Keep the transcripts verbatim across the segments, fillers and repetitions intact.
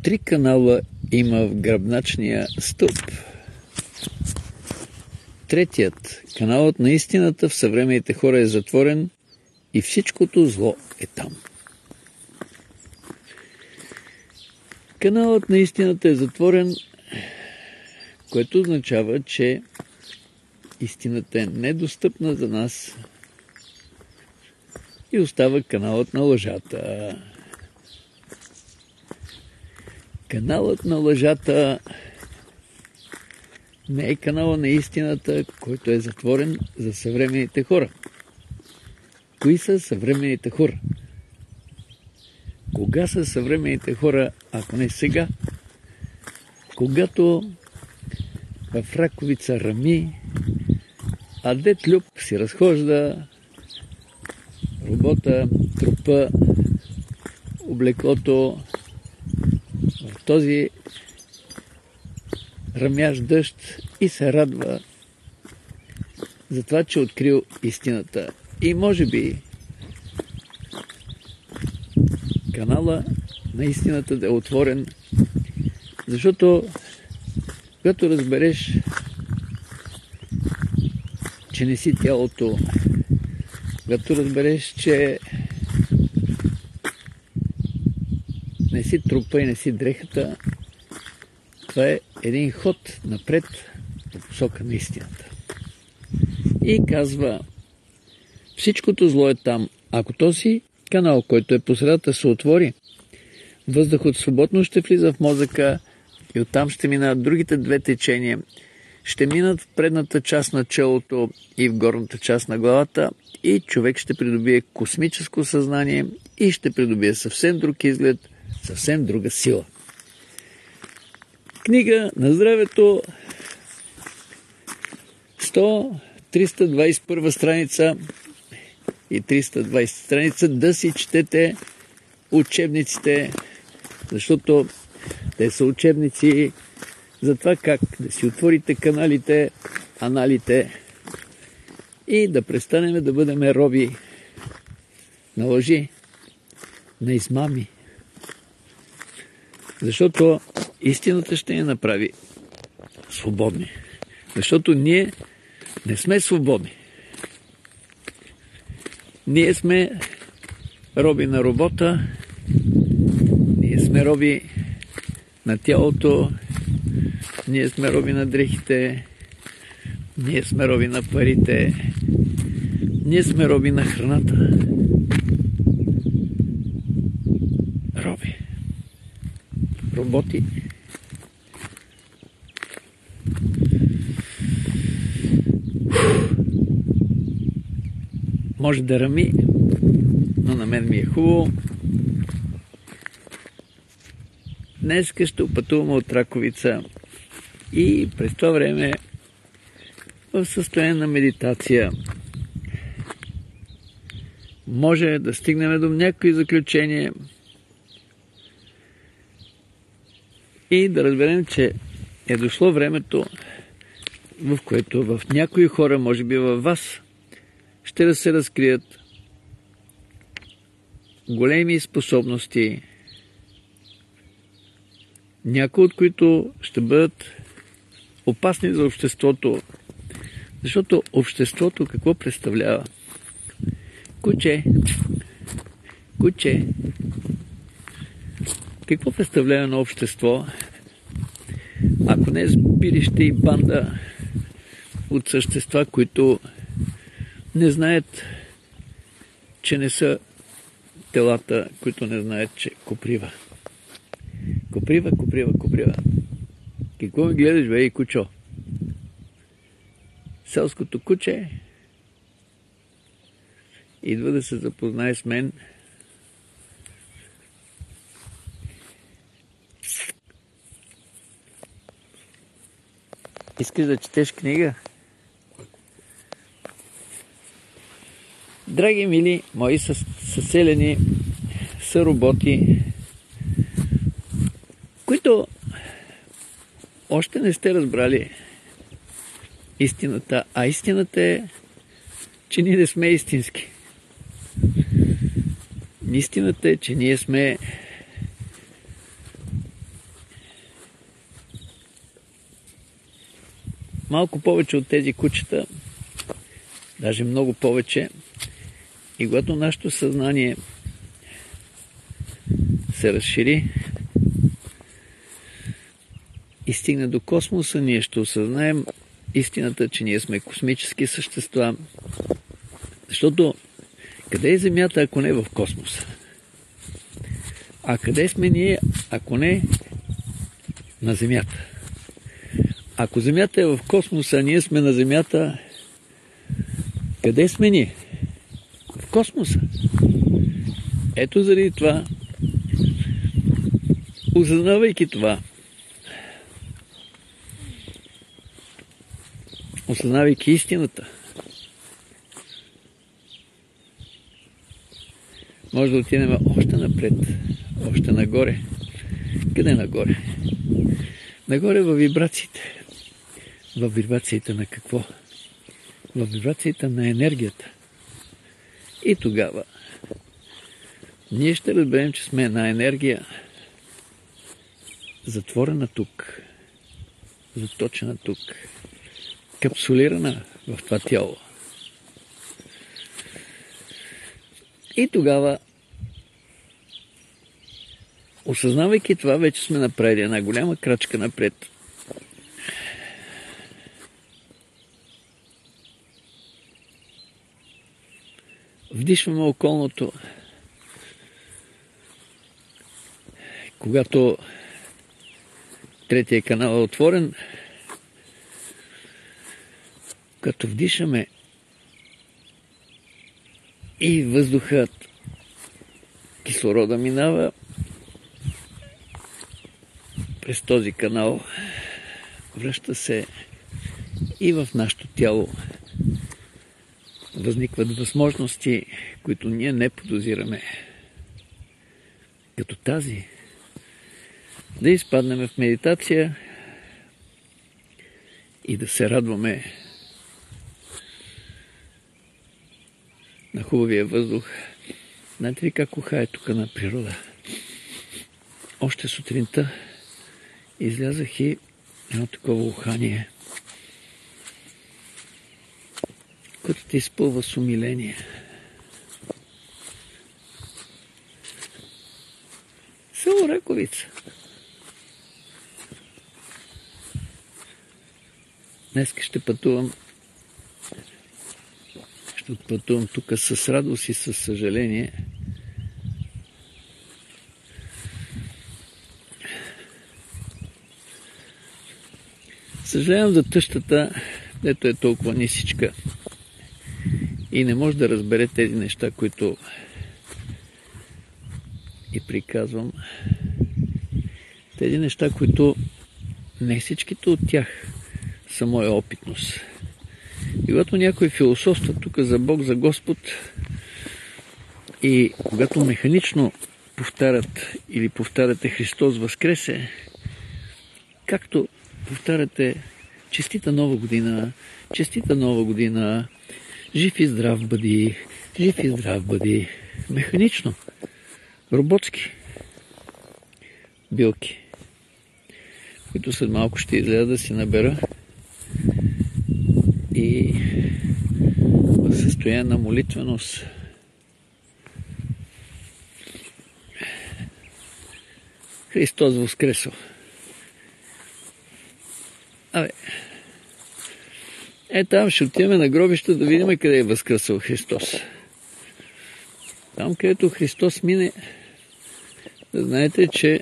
три канала има в гръбначния стълб. Третият, каналът на истината в съвременните хора е затворен и всичкото зло е там. Каналът на истината е затворен, което означава, че истината е недостъпна за нас и остава каналът на лъжата. Каналът на лъжата не е канала на истината, който е затворен за съвременните хора. Кои са съвременните хора? Кога са съвременните хора, ако не сега? Когато в Раковица рами, а дет Люб си разхожда робота, трупа, облеклото в този ръмящ дъжд и се радва за това, че е открил истината. И може би канала на истината да е отворен, защото когато разбереш, че не си тялото, когато разбереш, че не си трупа и не си дрехата, това е един ход напред по посока на истината. И казва, всичкото зло е там. Ако този канал, който е по средата, се отвори, въздухът свободно ще влиза в мозъка и оттам ще минат другите две течения. Ще минат в предната част на челото и в горната част на главата и човек ще придобие космическо съзнание и ще придобие съвсем друг изглед, съвсем друга сила. Книга на здравето, сто триста двадесет и първа страница и триста двадесета страница, да си четете учебниците, защото те са учебници за това как да си отворите каналите, аналите и да престанем да бъдем роби на лъжи, на измами. Защото истината ще ни направи свободни. Защото ние не сме свободни. Ние сме роби на робота, ние сме роби на тялото, ние сме роби на дрехите, ние сме роби на парите, ние сме роби на храната. Роби. Роботи. Може да рами, но на мен ми е хубаво. Днес ще пътуваме от Раковица и през това време в състояние на медитация може да стигнем до някои заключения и да разберем, че е дошло времето, в което в някои хора, може би във вас, ще да се разкрият големи способности, някои от които ще бъдат опасни за обществото, защото обществото какво представлява? Куче, куче, какво представлява на общество, ако не е сбирище и банда от същества, които не знаят, че не са телата, които не знаят, че коприва. Коприва, коприва, коприва. Какво ми гледаш, бе, и кучо? Селското куче идва да се запознае с мен. Искаш да четеш книга? Драги мили мои съселени съроботи, които още не сте разбрали истината, а истината е, че ние не сме истински. Истината е, че ние сме малко повече от тези кучета, даже много повече. И когато нашето съзнание се разшири и стигне до космоса, ние ще осъзнаем истината, че ние сме космически същества. Защото къде е Земята, ако не в космоса? А къде сме ние, ако не на Земята? Ако Земята е в космоса, а ние сме на Земята, къде сме ние? В космоса. Ето заради това, осъзнавайки това, осъзнавайки истината, може да отидем още напред, още нагоре. Къде нагоре? Нагоре във вибрациите. Във вибрациите на какво? Във вибрациите на енергията. И тогава ние ще разберем, че сме една енергия затворена тук, заточена тук, капсулирана в това тяло. И тогава, осъзнавайки това, вече сме направили една голяма крачка напред. Вдишваме околното. Когато третия канал е отворен, като вдишаме и въздухът, кислорода минава през този канал, връща се и в нашето тяло. Възникват възможности, които ние не подозираме. Като тази, да изпаднем в медитация и да се радваме на хубавия въздух. Знаете ли как ухае тук на природа? Още сутринта излязах и едно такова ухание, което те изпълва с умиление. Село Раковица. Днес ще пътувам. Ще отпътувам тук с радост и с съжаление. Съжалявам за тъщата, дето е толкова нисичка и не може да разбере тези неща, които и приказвам. Тези неща, които не всичките от тях са моя опитност. И когато някой философства тук за Бог, за Господ, и когато механично повтарят или повтаряте Христос възкресе, както повтаряте честита нова година, честита нова година, жив и здрав бъди, жив и здрав бъди, механично, роботски билки, които след малко ще изляза да си набера и в състояние на молитвеност Христос възкресъл. Абе, е там ще отиваме на гробища да видим къде е възкресъл Христос. Там, където Христос мине, да знаете, че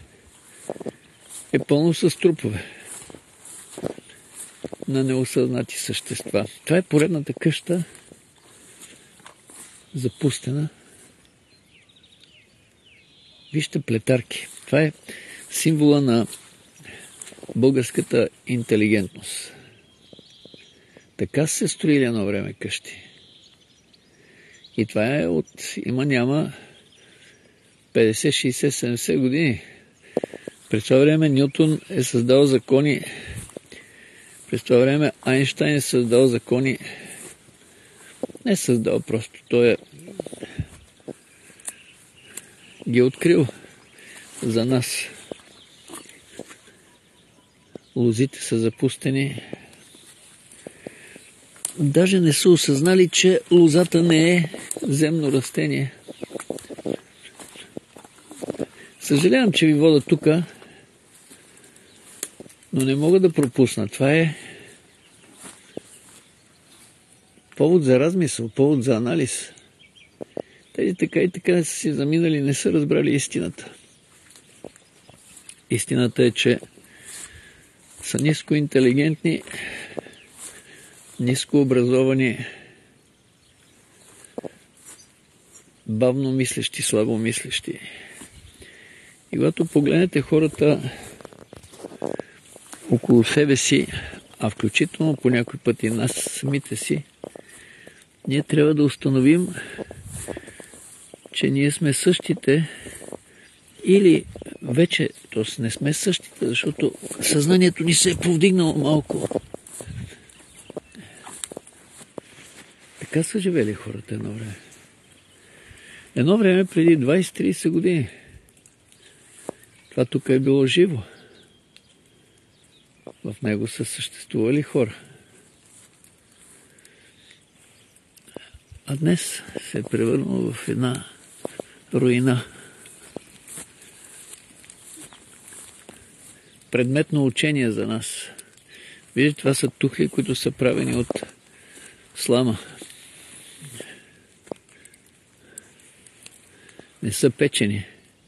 е пълно с трупове на неосъзнати същества. Това е поредната къща, запустена. Вижте плетарки. Това е символа на българската интелигентност. Така се строили едно време къщи. И това е от има няма петдесет, шейсет, седемдесет години. През това време Нютон е създал закони. През това време Айнщайн е създал закони. Не е създал, просто той е ги открил за нас. Лозите са запустени. даже не са осъзнали, че лозата не е земно растение. Съжалявам, че ви вода тука, но не мога да пропусна. Това е повод за размисъл, повод за анализ. Тези така и така са си заминали, не са разбрали истината. Истината е, че са ниско интелигентни, ниско образовани, бавно мислещи, слабо мислещи. И когато погледнете хората около себе си, а включително по някой път и нас самите си, ние трябва да установим, че ние сме същите или вече, т.е. не сме същите, защото съзнанието ни се е повдигнало малко. Така са живели хората едно време. Едно време преди двайсет-трийсет години. Това тук е било живо. В него са съществували хора. А днес се е превърнало в една руина. Предметно учение за нас. Виждате, това са тухли, които са правени от слама. Не са печени.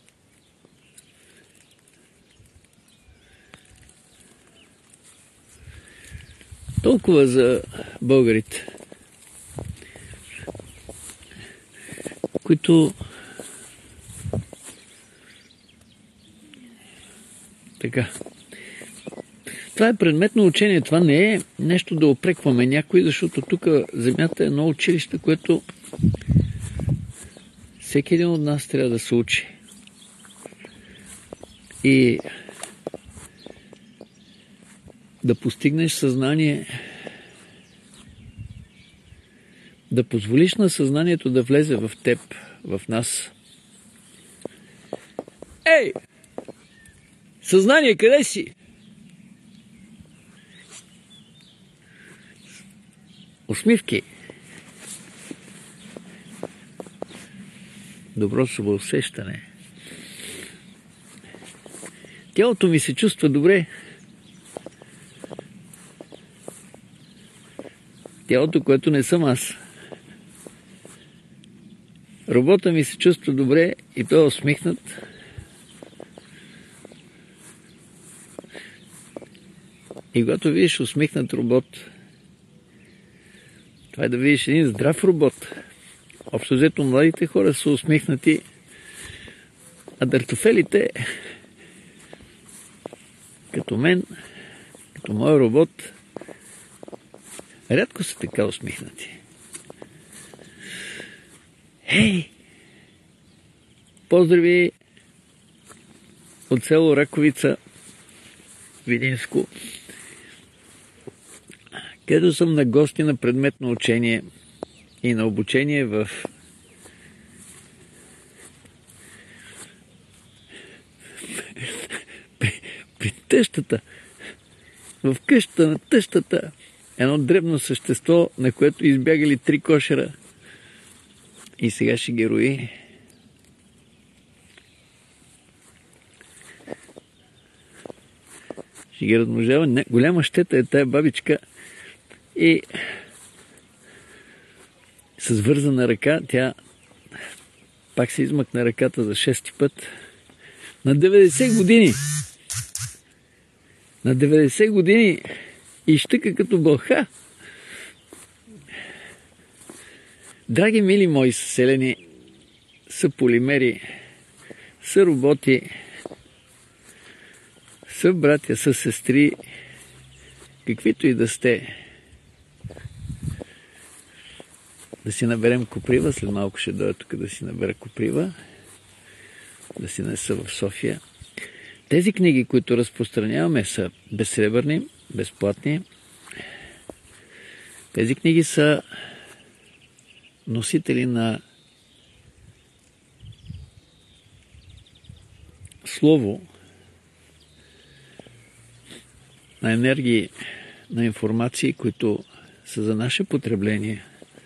Толкова за българите, които така. Това е предметно учение. Това не е нещо да опрекваме някой, защото тук земята е едно училище, което всеки един от нас трябва да се учи. И да постигнеш съзнание, да позволиш на съзнанието да влезе в теб, в нас. Ей! Съзнание, къде си? Усмивки. Добро самоусещане. Тялото ми се чувства добре. Тялото, което не съм аз. Робота ми се чувства добре и той е усмихнат. И когато видиш усмихнат робот, това е да видиш един здрав робот. Общо взето младите хора са усмихнати, а дъртофелите, като мен, като мой робот, рядко са така усмихнати. Хей! Поздрави от село Раковица, Видинско, където съм на гости на предметно учение и на обучение в при, при тъщата, в къщата на тъщата, едно дребно същество, на което избягали три кошера и сега ще ги рои. Ще ги размножава. Не, голяма щета е тая бабичка и с вързана ръка тя пак се измъкна ръката за шести път. На деветдесет години. На деветдесет години и щъка като бълха. Драги мили мои съселени, са полимери, са роботи, са братя, са сестри, каквито и да сте. Да си наберем коприва, след малко ще дойда тук да си набера коприва, да си неса в София. Тези книги, които разпространяваме, са безсребърни, безплатни. Тези книги са носители на слово, на енергии, на информации, които са за наше потребление,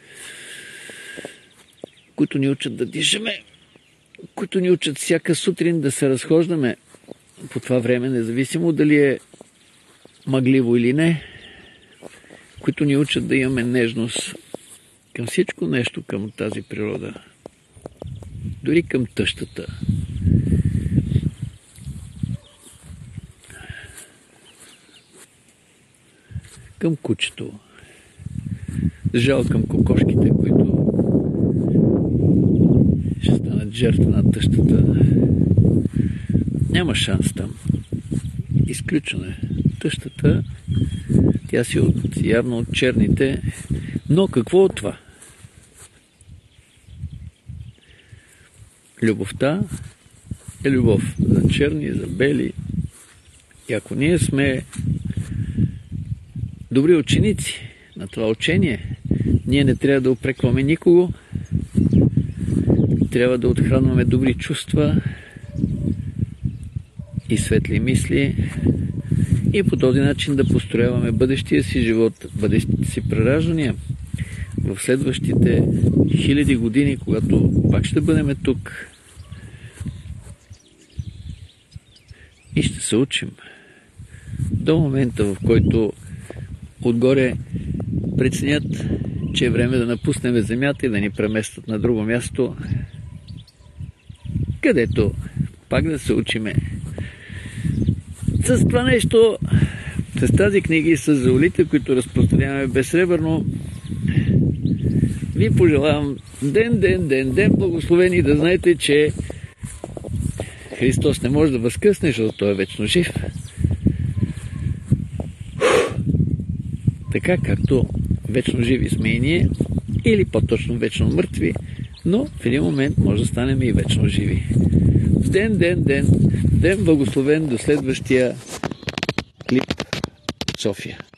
които ни учат да дишаме, които ни учат всяка сутрин да се разхождаме по това време, независимо дали е мъгливо или не, които ни учат да имаме нежност към всичко нещо, към тази природа, дори към тъщата. Към кучето. Жал към кокошките, които ще станат жертва на тъщата. Няма шанс там. Изключено е. Тъщата, тя си от, явно от черните. Но какво от това? Любовта е любов за черни, за бели. И ако ние сме добри ученици на това учение, ние не трябва да упрекваме никого, трябва да отхранваме добри чувства и светли мисли и по този начин да построяваме бъдещия си живот, бъдещите си прераждания в следващите хиляди години, когато пак ще бъдем тук и ще се учим до момента, в който отгоре преценят, че е време да напуснем земята и да ни преместят на друго място, където пак да се учиме. С това нещо, с тази книга и с заолите, които разпространяваме безсребърно, ви пожелавам ден, ден, ден, ден благословени, да знаете, че Христос не може да възкръсне, защото Той е вечно жив. Така както вечно живи сме и ние, или по-точно вечно мъртви, но в един момент може да станем и вечно живи. Ден, ден, ден, ден благословен до следващия клип от София.